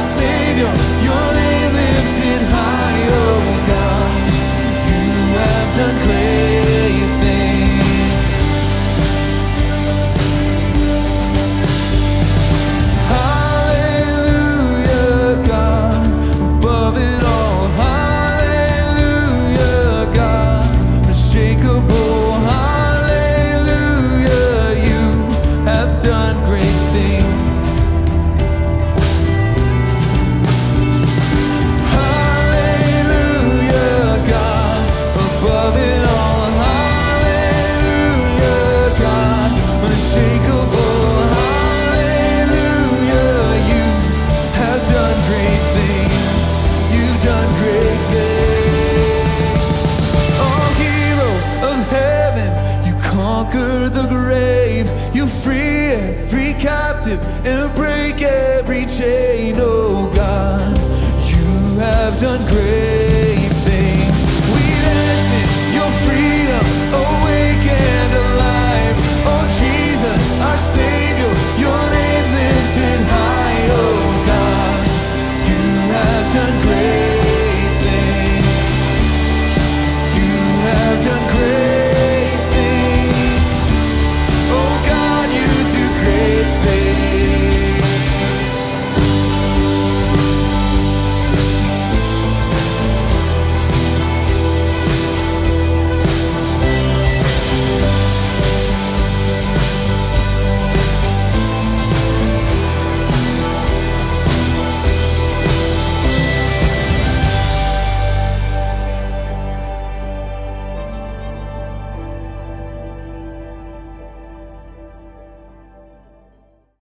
Savior, your name lifted high, oh God. You have done great things. Hallelujah, God, above it all. Hallelujah, God, unshakable. Hallelujah, you have done great things. Hallelujah, God, above it all. Hallelujah, God, unshakable. Hallelujah, you have done great things. You've done great things. Oh, hero of heaven, you conquered the grave. You free every captive and break every chain, oh God. You have done great